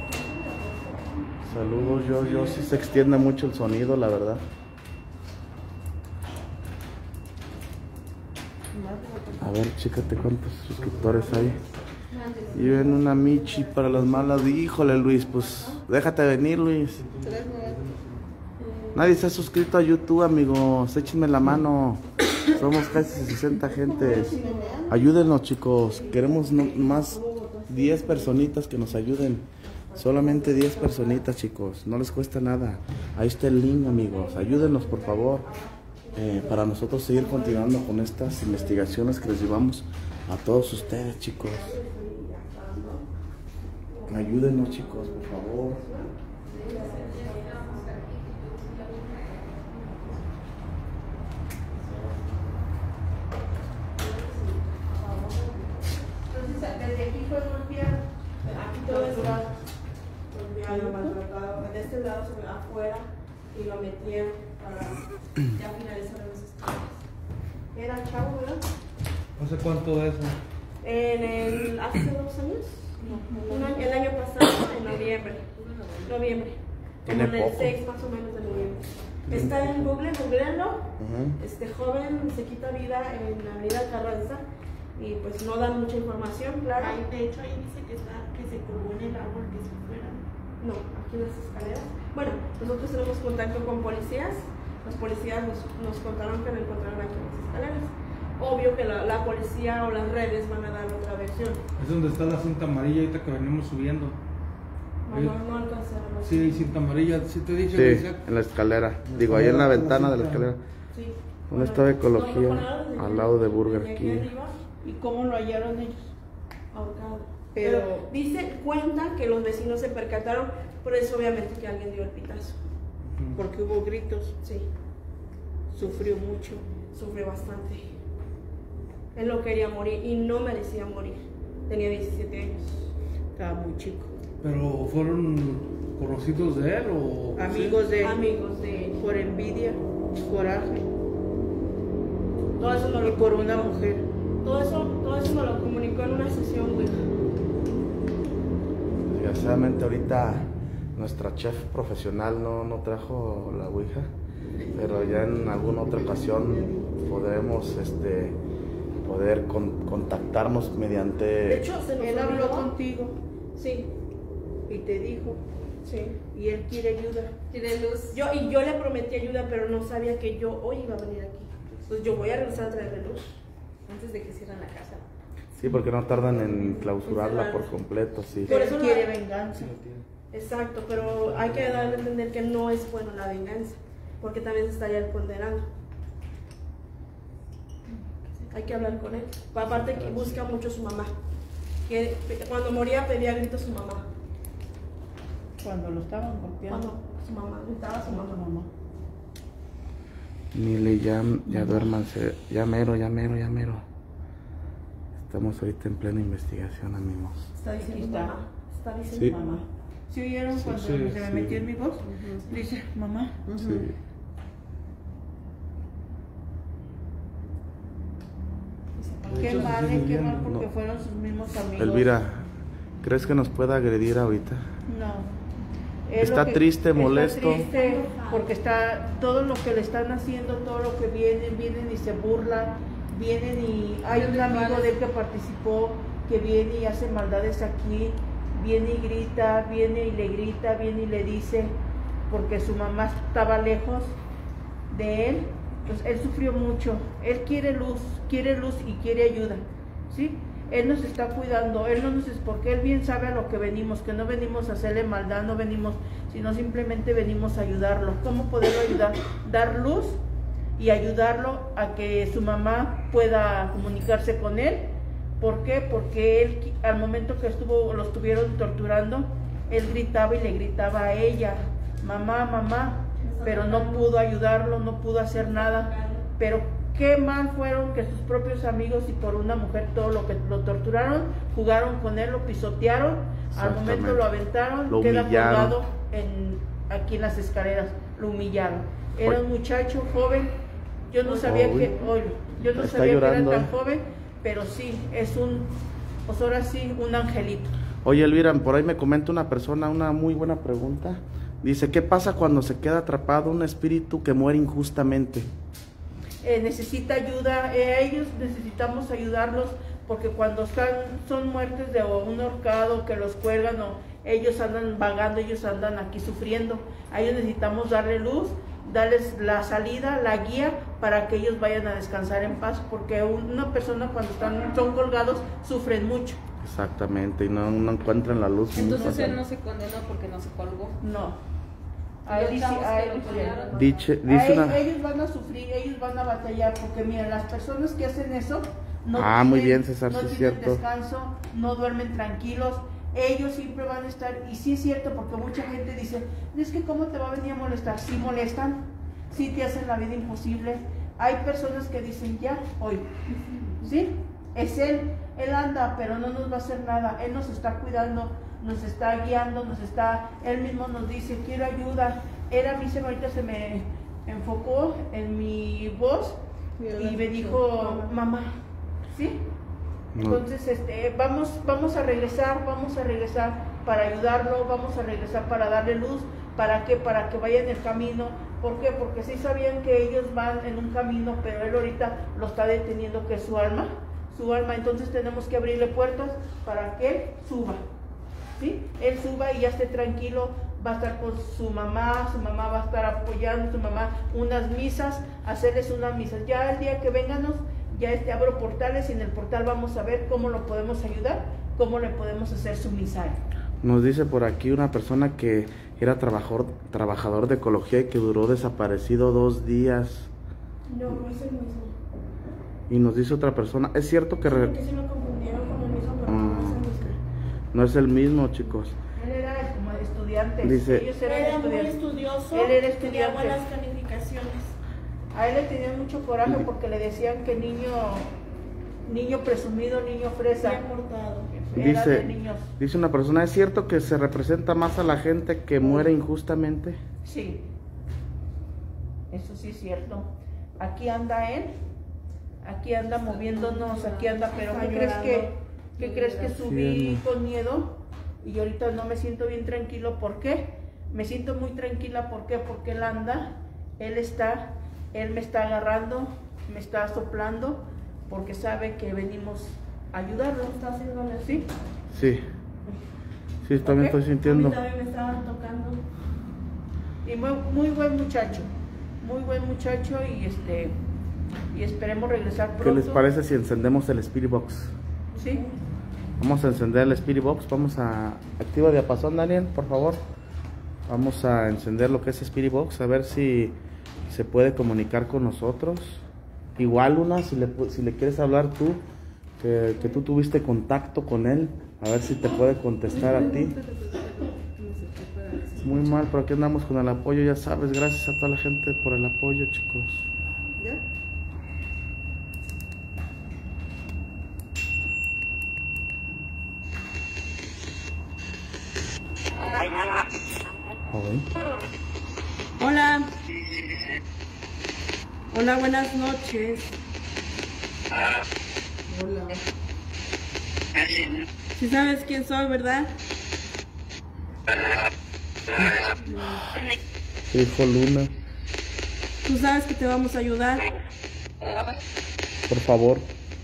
Saludos, yo, yo sí se extiende mucho el sonido, la verdad. A ver, chécate cuántos suscriptores hay. Y ven una Michi para las malas. Híjole, Luis, pues déjate venir, Luis. Nadie se ha suscrito a YouTube, amigos. Échenme la mano. Somos casi sesenta gentes. Ayúdenos, chicos. Queremos no, más diez personitas que nos ayuden. Solamente diez personitas, chicos. No les cuesta nada. Ahí está el link, amigos. Ayúdenos, por favor. Eh, para nosotros seguir continuando con estas investigaciones que les llevamos a todos ustedes, chicos. Ayúdenos, chicos, por favor. Entonces, desde aquí fue golpeado, aquí todo está golpeado, maltratado. De este lado, se ve afuera, y lo metieron para ya finalizar los estudios. Era chavo, ¿verdad? ¿Hace cuánto de eso? En el, hace dos años, no, un año, el año pasado, en noviembre, noviembre, como en el seis más o menos de noviembre. Está en Google, googleenlo. Uh-huh. Este joven se quita vida en la avenida Carranza y pues no dan mucha información, claro. Ahí, de hecho, ahí dice que está, que se colgó en el árbol, que se fuera. No, aquí en las escaleras. Bueno, nosotros tenemos contacto con policías. Los policías nos, nos contaron que lo encontraron aquí en las escaleras. Obvio que la, la policía o las redes van a dar otra versión. Es donde está la cinta amarilla ahorita que venimos subiendo. No, no, no alcanzaron. Sí, hay cinta amarilla, sí te dije. Sí, en la escalera. Digo, ahí en la ventana de la escalera. Sí. ¿Dónde está ecología? Al lado de Burger King. ¿Y cómo lo hallaron ellos? Ahorcado. Pero, Pero dice, cuenta que los vecinos se percataron, por eso obviamente que alguien dio el pitazo. Porque hubo gritos. Sí. Sufrió mucho. Sufrió bastante. Él no quería morir y no merecía morir. Tenía diecisiete años. Estaba muy chico. ¿Pero fueron conocidos de él o...? Amigos ¿sí? de él. Amigos de él. Por envidia, coraje. Todo eso no lo y por una mujer. Todo eso, todo eso me lo comunicó en una sesión, güey. Desgraciadamente ahorita nuestra chef profesional no, no trajo la ouija, pero ya en alguna otra ocasión podremos este, poder con, contactarnos mediante... De hecho, se nos Él olvidó. habló contigo. Sí. Y te dijo. Sí. Y él quiere ayuda. Tiene luz. Yo, y yo le prometí ayuda, pero no sabía que yo hoy iba a venir aquí. Entonces yo voy a regresar a traerle luz. Antes de que cierren la casa. Sí, porque no tardan en clausurarla por completo, sí. Por Pero eso él no- quiere venganza. Exacto, pero hay que darle a entender que no es bueno la venganza, porque también se estaría condenando. Hay que hablar con él. Aparte que busca mucho a su mamá. Que cuando moría pedía gritos a su mamá. Cuando lo estaban golpeando. Cuando su mamá gritaba a su mamá. mamá. Mile, ya, ya duérmanse, ya mero, ya mero, ya mero. Estamos ahorita en plena investigación, amigos. Está diciendo Aquí está. mamá. Está diciendo Sí. mamá. ¿Sí oyeron Sí, cuando sí, se me sí. metió en mi voz? Dice, mamá. Sí. Qué Eso mal, sí, eh, muy qué bien. mal porque No. fueron sus mismos amigos. Elvira, ¿crees que nos pueda agredir ahorita? No. Es Está lo que- triste, está molesto. triste porque está todo lo que le están haciendo, todo lo que vienen, vienen y se burlan, vienen y hay un amigo de él que participó que viene y hace maldades aquí, viene y grita, viene y le grita, viene y le dice porque su mamá estaba lejos de él, pues él sufrió mucho, él quiere luz, quiere luz y quiere ayuda, ¿sí? Él nos está cuidando, él no nos es porque él bien sabe a lo que venimos, que no venimos a hacerle maldad, no venimos, sino simplemente venimos a ayudarlo. ¿Cómo poderlo ayudar? Dar luz y ayudarlo a que su mamá pueda comunicarse con él. ¿Por qué? Porque él, al momento que estuvo, lo estuvieron torturando, él gritaba y le gritaba a ella, mamá, mamá, pero no pudo ayudarlo, no pudo hacer nada, pero qué mal fueron que sus propios amigos y por una mujer todo lo que lo torturaron, jugaron con él, lo pisotearon, al momento lo aventaron, Lo queda humillaron. colgado en, aquí en las escaleras, lo humillaron. Era un muchacho joven, yo no sabía Uy. que, oye, yo no Está sabía llorando, que era tan eh. joven, pero sí, es un, pues ahora sí, un angelito. Oye, Elvira, por ahí me comenta una persona una muy buena pregunta. Dice, ¿qué pasa cuando se queda atrapado un espíritu que muere injustamente? eh, necesita ayuda, eh, ellos necesitamos ayudarlos porque cuando están, son muertes de un ahorcado que los cuelgan o ellos andan vagando, ellos andan aquí sufriendo, a ellos necesitamos darle luz, darles la salida, la guía para que ellos vayan a descansar en paz, porque una persona cuando están, son colgados sufren mucho. Exactamente, y no, no encuentran la luz. Entonces él no se condenó porque no se colgó. No. A él, dice, a él, dice, dice a una... él, ellos van a sufrir, ellos van a batallar, porque mira, las personas que hacen eso no ah, tienen, muy bien, César, no sí es tienen cierto. descanso, no duermen tranquilos, ellos siempre van a estar, y sí es cierto, porque mucha gente dice, es que cómo te va a venir a molestar, sí molestan, sí te hacen la vida imposible, hay personas que dicen ya, hoy, ¿sí? Es él, él anda, pero no nos va a hacer nada, él nos está cuidando, nos está guiando, nos está, él mismo nos dice, quiero ayuda, él a mí se, ahorita se me enfocó en mi voz y me dijo, mamá, ¿sí? Entonces, este, vamos, vamos a regresar, vamos a regresar para ayudarlo, vamos a regresar para darle luz, ¿para qué? Para que vaya en el camino. ¿Por qué? Porque sí sabían que ellos van en un camino, pero él ahorita lo está deteniendo, que es su alma, su alma, entonces tenemos que abrirle puertas para que él suba, ¿sí? Él suba y ya esté tranquilo, va a estar con su mamá, su mamá va a estar apoyando, su mamá, unas misas, hacerles unas misas, ya el día que venganos, ya este, abro portales y en el portal vamos a ver cómo lo podemos ayudar, cómo le podemos hacer su misa. Nos dice por aquí una persona que era trabajador, trabajador de ecología y que duró desaparecido dos días. No, no es el mismo. Y nos dice otra persona, es cierto que... Sí, Re... porque sí lo confundieron con el mismo, pero ah, no es el mismo. No es el mismo, chicos. Él era como estudiante, dice, ellos eran Era muy estudiantes. estudioso, Él era tenía estudiante. buenas calificaciones. A él le tenían mucho coraje porque le decían que niño, niño presumido, niño fresa. Bien portado. Era de Dice, niños. dice una persona, ¿es cierto que se representa más a la gente que muere injustamente? Sí, eso sí es cierto. Aquí anda él, aquí anda moviéndonos, aquí anda, pero ¿qué crees que, qué crees que subí con miedo? Y ahorita no me siento bien tranquilo, ¿por qué? Me siento muy tranquila, ¿por qué? Porque él anda, él está, él me está agarrando, me está soplando, porque sabe que venimos a ayudarlo. Está haciendo la... ¿Sí? Sí. Sí, también ¿Ok? estoy sintiendo. A mí también me estaban tocando. Y muy, muy buen muchacho, muy buen muchacho y este y esperemos regresar pronto. ¿Qué les parece si encendemos el Spirit Box? Sí. Vamos a encender el Spirit Box, vamos a... Activa diapasón, Daniel, por favor. Vamos a encender lo que es Spirit Box, a ver si se puede comunicar con nosotros. Igual, Luna, si le, si le quieres hablar tú, que, que tú tuviste contacto con él, a ver si te puede contestar a ti. Muy mal, pero aquí andamos con el apoyo, ya sabes, gracias a toda la gente por el apoyo, chicos. ¿Ya? Hola. Hola, buenas noches. Hola. Si sabes quién soy, ¿verdad? Hijo Luna, Tú sabes que te vamos a ayudar. por favor.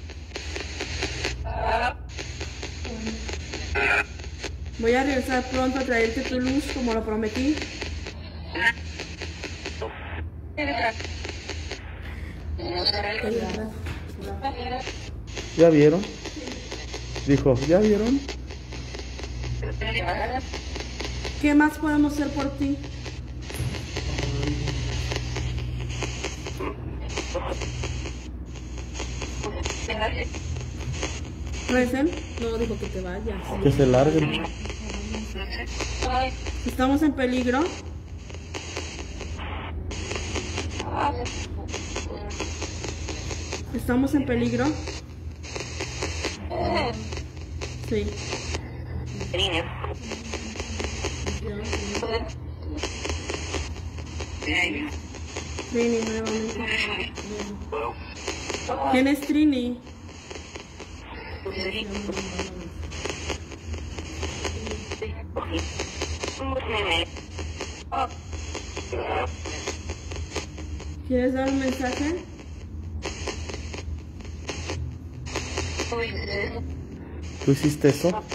Voy a regresar pronto a traerte tu luz como lo prometí. ¿Ya vieron? Dijo, ¿ya vieron? ¿Qué más podemos hacer por ti? ¿Resen? No, dijo que te vayas. Que se larguen. ¿Estamos en peligro? ¿Estamos en peligro? Sí. Trini, nuevamente. ¿Quién es Trini? ¿Quieres dar un mensaje? ¿Tú hiciste eso? No.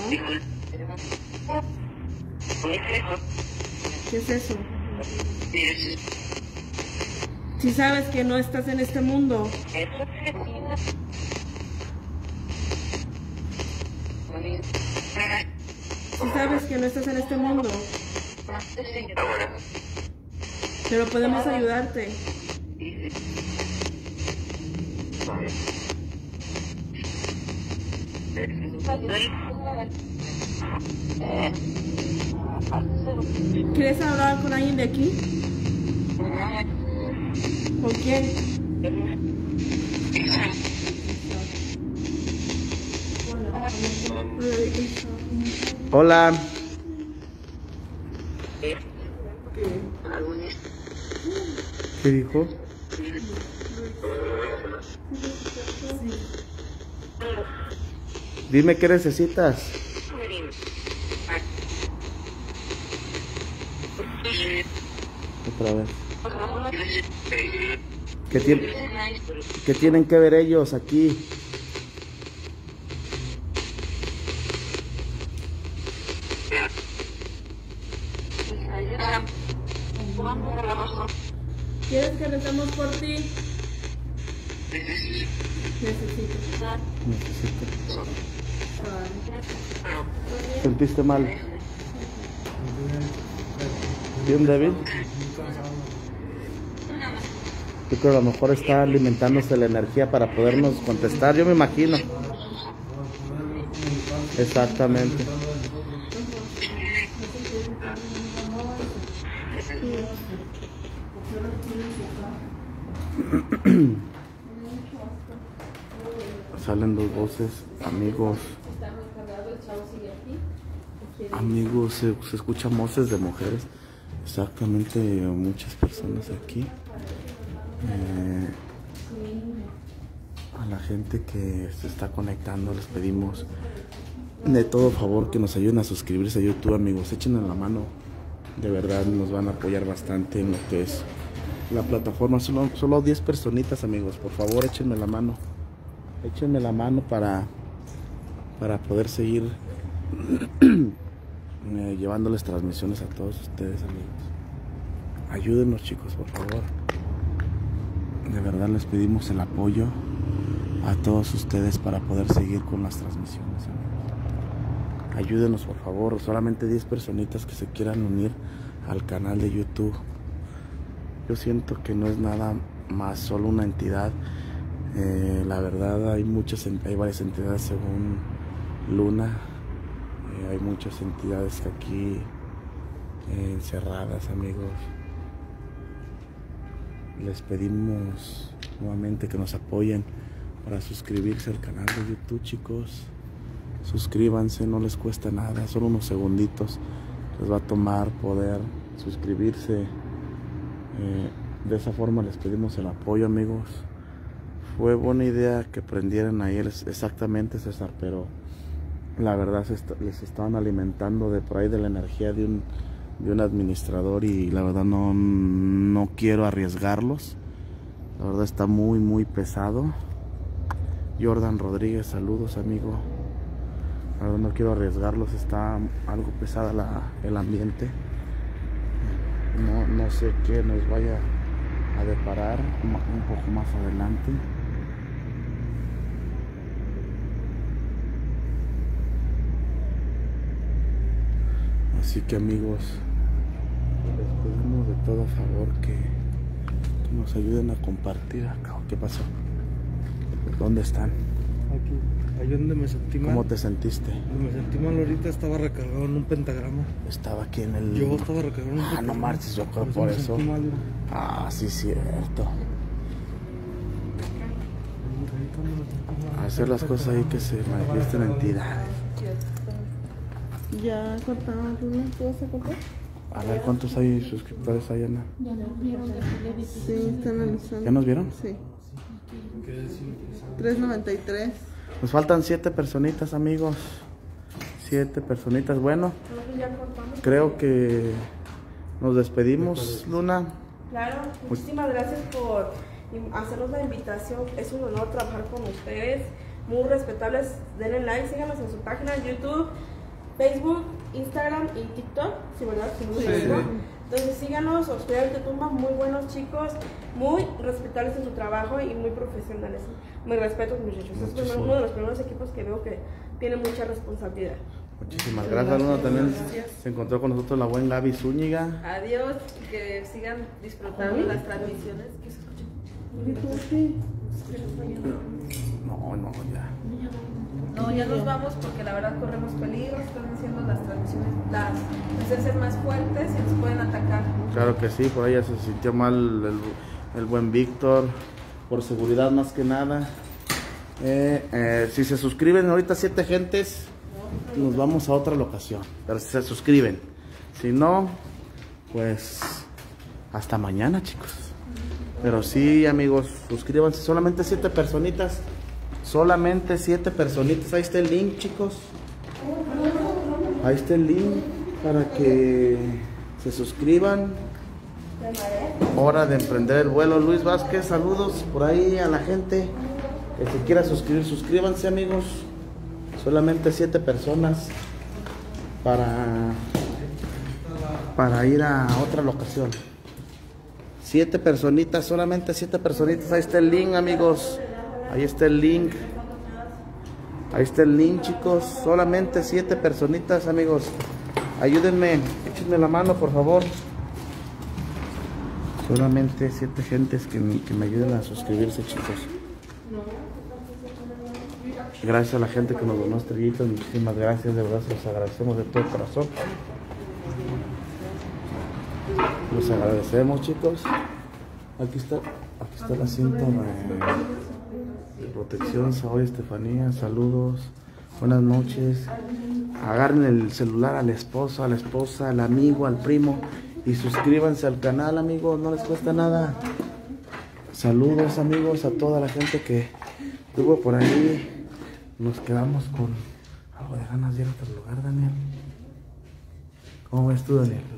¿Qué es eso? Si sabes que no estás en este mundo. Si sabes que no estás en este mundo. Pero podemos ayudarte. ¿Quieres hablar con alguien de aquí? ¿Con quién? Hola. ¿Qué dijo? Dime qué necesitas. Otra vez. ¿Qué, tiene, ¿Qué tienen que ver ellos aquí? ¿Quieres que recemos por ti? Necesito. Necesito. ¿Sentiste mal? ¿Bien débil? Yo creo que a lo mejor está alimentándose la energía para podernos contestar, yo me imagino. Exactamente. Salen dos voces, amigos. Amigos, se, se escuchan voces de mujeres. Exactamente, muchas personas aquí. Eh, a la gente que se está conectando les pedimos de todo favor que nos ayuden a suscribirse a YouTube, amigos. Échenle la mano, de verdad nos van a apoyar bastante en lo que es la plataforma. Solo, solo diez personitas, amigos, por favor échenme la mano. Échenme la mano para, para poder seguir eh, llevándoles transmisiones a todos ustedes, amigos. Ayúdenos, chicos, por favor. De verdad les pedimos el apoyo a todos ustedes para poder seguir con las transmisiones, amigos. Ayúdenos, por favor. Solamente diez personitas que se quieran unir al canal de YouTube. Yo siento que no es nada más solo una entidad. Eh, la verdad hay muchas, hay varias entidades según Luna. Eh, hay muchas entidades que aquí eh, encerradas, amigos. Les pedimos nuevamente que nos apoyen para suscribirse al canal de YouTube, chicos. Suscríbanse, no les cuesta nada, solo unos segunditos les va a tomar poder suscribirse. Eh, de esa forma les pedimos el apoyo, amigos. Fue buena idea que prendieran ahí exactamente, César, pero la verdad se está, les estaban alimentando de por ahí de la energía de un, de un administrador y la verdad no, no quiero arriesgarlos. La verdad está muy muy pesado. Jordan Rodríguez, saludos, amigo. La verdad no quiero arriesgarlos, está algo pesada la, el ambiente. No, no sé qué nos vaya a deparar un poco más adelante. Así que, amigos, les pedimos de todo favor que, que nos ayuden a compartir acá. ¿Qué pasó? ¿Dónde están? Aquí, ahí donde me sentí mal. ¿Cómo te sentiste? Donde me sentí mal ahorita estaba recargado en un pentagrama. Estaba aquí en el... Yo estaba recargado en un Ah, pentagrama. no marches, yo creo Por por me eso. sentí mal, mira. Ah, sí, cierto. Hacer las cosas ahí que se manifiesten entidades. Ya cortaron, ¿no? ¿Tú vas a cortar? A ver, ¿cuántos hay suscriptores hay, Ana? Sí, están avisando. ¿Ya nos vieron? Sí. tres noventa y tres. Nos faltan siete personitas, amigos. Siete personitas. Bueno, creo que nos despedimos, Luna. Claro, muchísimas gracias por hacernos la invitación. Es un honor trabajar con ustedes. muy respetables. Denle like, síganos en su página de YouTube, Facebook, Instagram y TikTok, sí, ¿verdad? Sí, muy sí. Entonces síganos, Oscuridad de Tumba, muy buenos chicos, muy respetables en su trabajo y muy profesionales. Mis respetos, muchachos. Es uno de los primeros equipos que veo que tiene mucha responsabilidad. Muchísimas gracias, Luna. También se encontró con nosotros la buena Gaby Zúñiga. Adiós, que sigan disfrutando las transmisiones. ¿Qué se escucha? No, no, ya. No, ya nos vamos porque la verdad corremos peligro, están haciendo las transmisiones, las presencias más fuertes y nos pueden atacar. Claro que sí, por ahí ya se sintió mal el, el buen Víctor, por seguridad más que nada. Eh, eh, si se suscriben ahorita siete gentes, nos vamos a otra locación, pero si se suscriben, si no, pues hasta mañana, chicos. Pero sí, amigos, suscríbanse, solamente siete personitas, solamente siete personitas. Ahí está el link, chicos, ahí está el link para que se suscriban. Hora de emprender el vuelo. Luis Vázquez, saludos por ahí a la gente que se quiera suscribir, suscríbanse, amigos. Solamente siete personas para para ir a otra locación. Siete personitas, solamente siete personitas. Ahí está el link, amigos. Ahí está el link. Ahí está el link, chicos. Solamente siete personitas, amigos. Ayúdenme, échenme la mano, por favor. Solamente siete gentes que me, que me ayuden a suscribirse, chicos. Gracias a la gente que nos donó estrellitas, muchísimas gracias, de verdad se los agradecemos de todo corazón. Los agradecemos, chicos. Aquí está, aquí está la cinta de, de protección. Saori Estefanía, saludos, buenas noches. Agarren el celular al esposo, a la esposa, al amigo, al primo y suscríbanse al canal, amigos, no les cuesta nada. Saludos, amigos, a toda la gente que estuvo por ahí. Nos quedamos con algo de ganas de ir a otro lugar, Daniel. ¿Cómo ves tú, Daniel?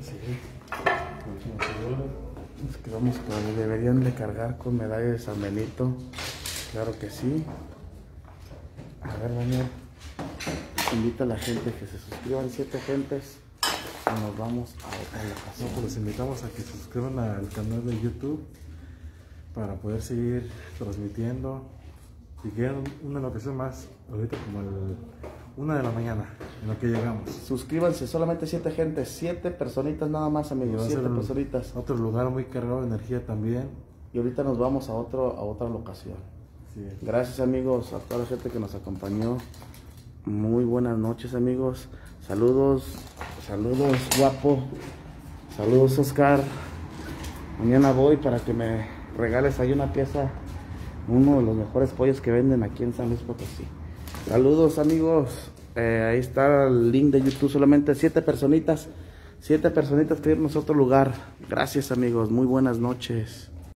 Nos quedamos con... Deberían de cargar con medalla de San Benito. Claro que sí. A ver, Daniel. Invita a la gente que se suscriban, siete gentes. Y nos vamos a otra locación. No, pues los invitamos a que se suscriban al canal de YouTube para poder seguir transmitiendo. Si quieren una locación más, ahorita como el una de la mañana, en lo que llegamos. Suscríbanse, solamente siete gentes, siete personitas nada más, amigos, siete personitas. Otro lugar muy cargado de energía también. Y ahorita nos vamos a otro a otra locación. Sí. Gracias, amigos, a toda la gente que nos acompañó. Muy buenas noches, amigos. Saludos, saludos, guapo. Saludos, Oscar. Mañana voy para que me regales ahí una pieza. Uno de los mejores pollos que venden aquí en San Luis Potosí. Saludos, amigos. Eh, ahí está el link de YouTube. Solamente siete personitas. Siete personitas que irnos a otro lugar. Gracias, amigos. Muy buenas noches.